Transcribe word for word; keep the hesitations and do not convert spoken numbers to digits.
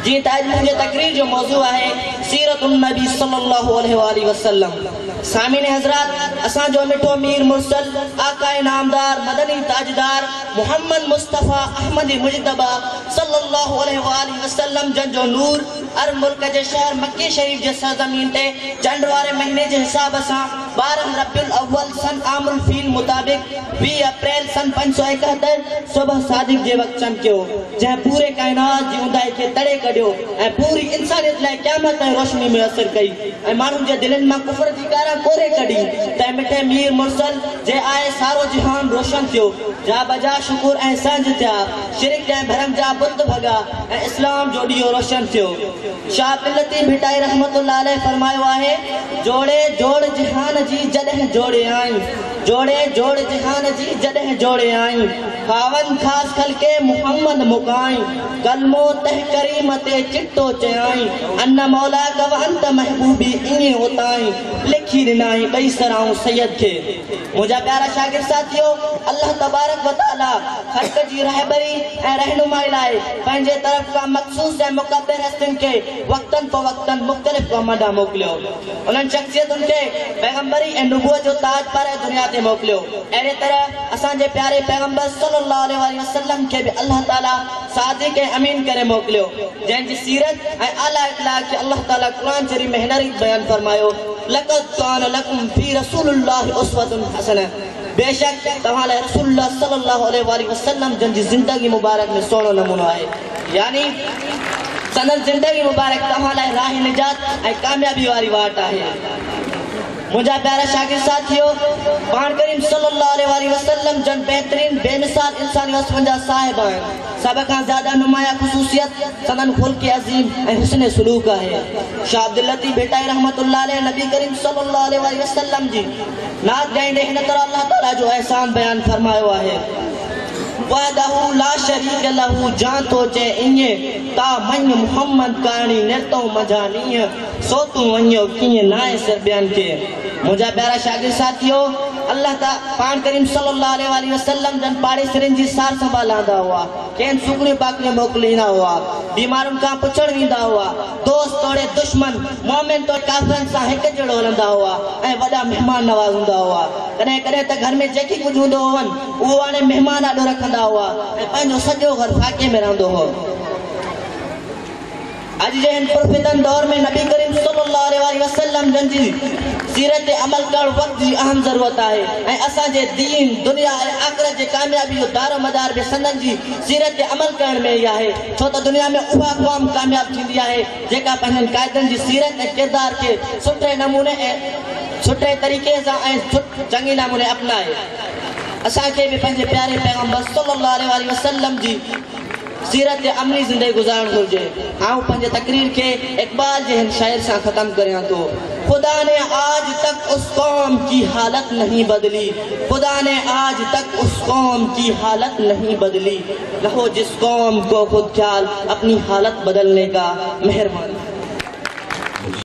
जी ताज मुझे तकरीर जो मौजू है सीरतुन नबी सल्लल्लाहु अलैहि वसल्लम। सामीन हजरात, असा जो मिठो मीर मुरसल आकाए नामदार मदनी ताजदार मोहम्मद मुस्तफ़ा अहमद मुजतबा सल्लल्लाहु अलैहि वसल्लम जन जो नूर अर मुल्क जे शहर मक्के शरीफ जे सरजमीन ते चंड वारे महीने जे हिसाब से बारह रबीउल अव्वल सन आमुल फील मुताबिक बीस अप्रैल सन पाँच सौ इकहत्तर सुबह सादिक जे वक्त चमकियो, जहाँ पूरे कायनात जी उंदाई के तड़े कढियो ए पूरी इंसानियत लाइ क़यामत ताईं रोशनी में असर कई ए मानू जे दिलन में कुफर जी कारा कोरे कढी ते मिठे मीर मुरसल जे आए सारो जहान रोशन थियो, जा बजा शुकुर ए संज थिया, शिरक जे भरम जा बुत भगा ए इस्लाम जो ॾियो रोशन थियो। शाह पिलती भिटाई रहमतुल्लाह अलैह फरमायो आहे, जोड़े जोड़ जहान जी जॾहिं जोड़े आई, जोड़े जोड़ जहान जी जॾहिं जोड़े आई, खावन खास खलके मुहम्मद मुकाई, कलमो तह करीम ते चिट्टो चयाई, अन्न मौला कव अंत महबूबी इने होताई, लिखी ॾिनाई ॿई सराऊं सैयद खे। मुंहिंजा प्यारा शागिर्द साथियो, अल्लाह तबारक व तआला ख़ल्क़ जी रहबरी ऐं रहनुमाई लाइ पंहिंजे तरफ़ खां मखसूस ऐं मुक़द्दर हस्तियुनि खे वक्तन प वक्तन मुख़्तलिफ़ क़ौमनि ॾांहुं मोकिलियो, उन्हनि शख़्सियतुनि खे पैगम्बरी ऐं नुबुवत जो ताज पाराए दुनिया ते मोकिलियो। अहिड़े तरह असांजे प्यारे पैगम्बर सल्लल्लाहु अलैहि वसल्लम खे बि अल्लाह ताला सादिक़ ऐं अमीन करे मोकिलियो, जंहिंजी सीरत ऐं आला इख़लाक़ खे अल्लाह ताला क़ुरान शरीफ में हींअर ई बयानु फरमायो, लक़द कान लकुम फी रसूलिल्लाहि उस्वतुन हसना, बेशक तव्हां लाइ रसूलुल्लाह सल्लल्लाहु अलैहि वसल्लम जन जी ज़िंदगी मुबारक में सोनो नमूनो आहे, यानी संदन ज़िंदगी मुबारक तव्हां लाइ राह निजात ऐं कामयाबी वारी वाट आहे। मुझा प्यारा शागिर्द साथियो, पाण करीम सल्लल्लाहु अलैहि वसल्लम जन बेहतरीन बेमिसाल इंसानी वस्फ़न जा साहिब आहिनि, सब खां ज़्यादा नुमाया ख़ुसूसियत संदन ख़ुल्क़ अज़ीम ऐं हुस्न सुलूक आहे। शाह अब्दुल लतीफ़ भिटाई रहमतुल्लाह अलैह नबी करीम सल्लल्लाहु अलैहि वसल्लम जी नात ॻाईंदे हिन तरह अल्लाह ताला जो एहसान बयान फरमायो आहे, वहदहु ला शरीक लहू जान तो चे इnye ता मन मुहम्मद कानी नेतो मजानी सो तू वञो कीअं नाए सिर बयान के। मुझा प्यारा शागिर्द साथियो, अल्लाह ता पाण करीम सल्लल्लाहु अलैहि वसल्लम जन पाड़े सिरन जी सार संभाल आंदा हुआ, केन सुगड़ी पाकने मोकलींदा हुआ, बीमारुनि खां पुछण वेंदा हुआ, दोस्त तोड़े दुश्मन मोमिन तो काफिरनि सां हिक जहिड़ो हलंदा हुआ ऐं वॾा मेहमान नवाज़ हूंदा हुआ। कॾहिं कॾहिं त घर में जेकी कुझु हूंदो हुअनि उहो हाणे मेहमान ॾाढो रखंदा हुआ ऐं पंहिंजो सॼो घर फाके में रहंदो हो। अॼु जे हिन पुरफितन दौर में नबी करीम सल्लल्लाहु अलैहि वसल्लम जन जी सीरत अमल करण वक्त जी अहम ज़रूरत है ऐं असांजे दीन दुनिया ऐं आख़िरत जे कामयाबी जो दारो मदार बि संदन जी सीरत अमल करण में ही आहे, छो त दुनिया में उहा क़ौम कामयाब थींदी आहे जेका पंहिंजनि क़ाइदनि जी सीरत ऐं किरदार खे सुठे नमूने ऐं सुठे तरीक़े सां ऐं चङे नमूने अपनाए। असांखे बि पंहिंजे प्यारे पैगम्बर सल्लल्लाहु अलैहि वसल्लम जी सीरत अमली ज़िंदगी गुज़ारण घुरिजे। आऊं पंहिंजे तकरीर के इकबाल जे हिन शायर से ख़त्म करियां तो, खुदा ने आज तक उस कौम की हालत नहीं बदली, खुदा ने आज तक उस कौम की हालत नहीं बदली, न हो जिस कौम को खुद ख्याल अपनी हालत बदलने का। मेहरबानी।